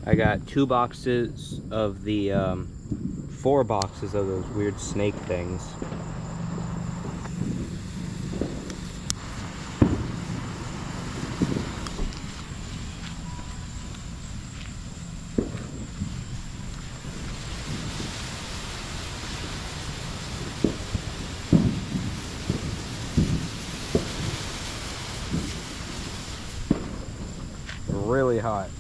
I got 2 boxes of the 4 boxes of those weird snake things. Really hot.